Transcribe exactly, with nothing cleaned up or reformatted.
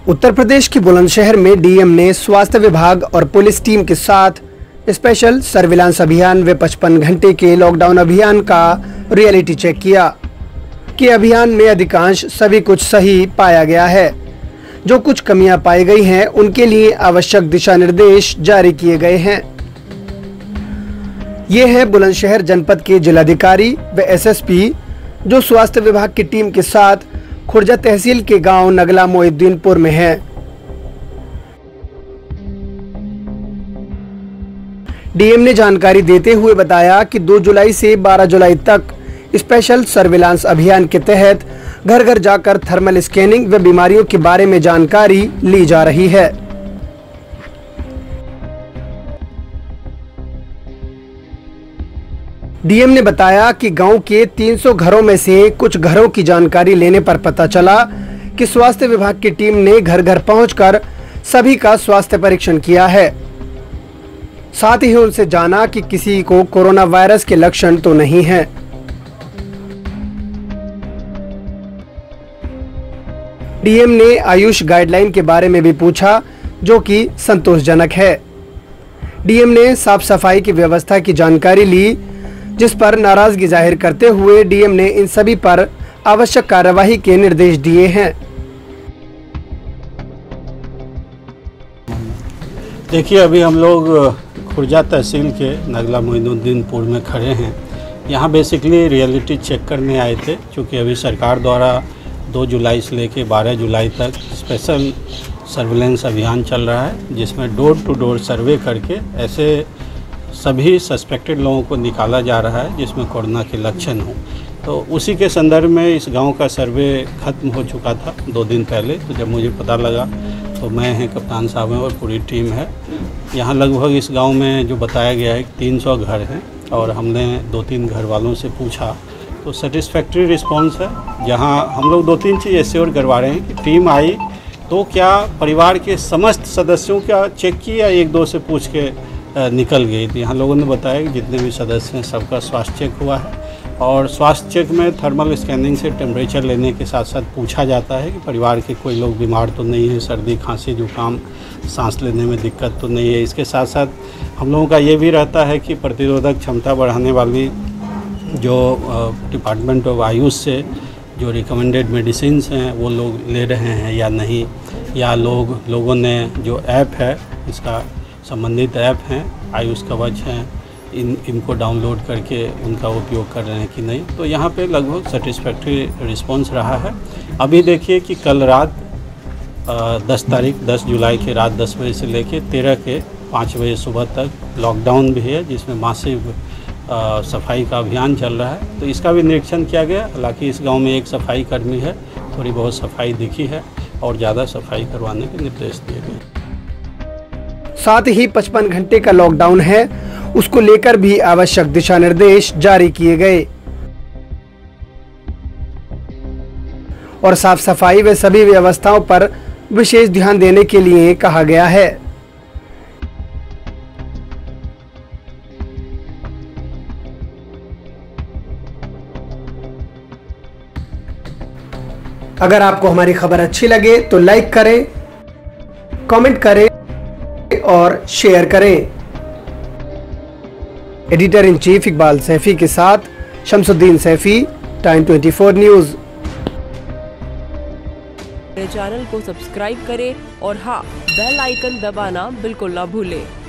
उत्तर प्रदेश के बुलंदशहर में डीएम ने स्वास्थ्य विभाग और पुलिस टीम के साथ स्पेशल सर्विलांस अभियान व पचपन घंटे के लॉकडाउन अभियान का रियलिटी चेक किया कि अभियान में अधिकांश सभी कुछ सही पाया गया है। जो कुछ कमियां पाई गई हैं उनके लिए आवश्यक दिशा निर्देश जारी किए गए हैं। ये है बुलंदशहर जनपद के जिलाधिकारी व एसएसपी जो स्वास्थ्य विभाग की टीम के साथ खुर्जा तहसील के गांव नगला मोहिउद्दीनपुर में है। डीएम ने जानकारी देते हुए बताया कि दो जुलाई से बारह जुलाई तक स्पेशल सर्विलांस अभियान के तहत घर घर जाकर थर्मल स्कैनिंग व बीमारियों के बारे में जानकारी ली जा रही है। डीएम ने बताया कि गांव के तीन सौ घरों में से कुछ घरों की जानकारी लेने पर पता चला कि स्वास्थ्य विभाग की टीम ने घर घर पहुंचकर सभी का स्वास्थ्य परीक्षण किया है। साथ ही उनसे जाना कि किसी को कोरोना वायरस के लक्षण तो नहीं हैं। डीएम ने आयुष गाइडलाइन के बारे में भी पूछा जो कि संतोषजनक है। डीएम ने साफ सफाई की व्यवस्था की जानकारी ली जिस पर नाराजगी जाहिर करते हुए डीएम ने इन सभी पर आवश्यक कार्यवाही के निर्देश दिए हैं। देखिए, अभी हम लोग खुर्जा तहसील के नगला मोहिउद्दीनपुर में खड़े हैं। यहाँ बेसिकली रियलिटी चेक करने आए थे क्योंकि अभी सरकार द्वारा दो जुलाई से लेकर बारह जुलाई तक स्पेशल सर्विलेंस अभियान चल रहा है जिसमें डोर टू डोर सर्वे करके ऐसे सभी सस्पेक्टेड लोगों को निकाला जा रहा है जिसमें कोरोना के लक्षण हों। तो उसी के संदर्भ में इस गांव का सर्वे ख़त्म हो चुका था दो दिन पहले। तो जब मुझे पता लगा तो मैं हैं, कप्तान साहब हैं और पूरी टीम है। यहाँ लगभग इस गांव में जो बताया गया है तीन सौ घर हैं और हमने दो तीन घर वालों से पूछा तो सेटिस्फैक्ट्री रिस्पॉन्स है। जहाँ हम लोग दो तीन चीज़ ऐसे और करवा रहे हैं कि टीम आई तो क्या परिवार के समस्त सदस्यों का चेक किया, एक दो से पूछ के निकल गई। तो यहाँ लोगों ने बताया कि जितने भी सदस्य हैं सबका स्वास्थ्य चेक हुआ है और स्वास्थ्य चेक में थर्मल स्कैनिंग से टेम्परेचर लेने के साथ साथ पूछा जाता है कि परिवार के कोई लोग बीमार तो नहीं है, सर्दी खांसी जुकाम सांस लेने में दिक्कत तो नहीं है। इसके साथ साथ हम लोगों का ये भी रहता है कि प्रतिरोधक क्षमता बढ़ाने वाली जो डिपार्टमेंट ऑफ आयुष से जो रिकमेंडेड मेडिसिन हैं वो लोग ले रहे हैं या नहीं, या लोग लोगों ने जो ऐप है इसका संबंधित ऐप हैं आयुष कवच हैं इन इनको डाउनलोड करके उनका उपयोग कर रहे हैं कि नहीं। तो यहाँ पे लगभग सेटिस्फैक्ट्री रिस्पांस रहा है। अभी देखिए कि कल रात दस तारीख दस जुलाई के रात दस बजे से लेके तेरह के पाँच बजे सुबह तक लॉकडाउन भी है जिसमें मासिव सफाई का अभियान चल रहा है। तो इसका भी निरीक्षण किया गया। हालांकि इस गाँव में एक सफाई कर्मी है, थोड़ी बहुत सफाई दिखी है और ज़्यादा सफाई करवाने के निर्देश दिए गए। साथ ही पचपन घंटे का लॉकडाउन है उसको लेकर भी आवश्यक दिशा निर्देश जारी किए गए और साफ सफाई व सभी व्यवस्थाओं पर विशेष ध्यान देने के लिए कहा गया है। अगर आपको हमारी खबर अच्छी लगे तो लाइक करें, कमेंट करें और शेयर करें। Editor in chief Iqbal Saifi के साथ शमसुद्दीन सैफी, टाइम चौबीस न्यूज़। चैनल को सब्सक्राइब करें और हाँ, बेल आइकन दबाना बिल्कुल ना भूलें।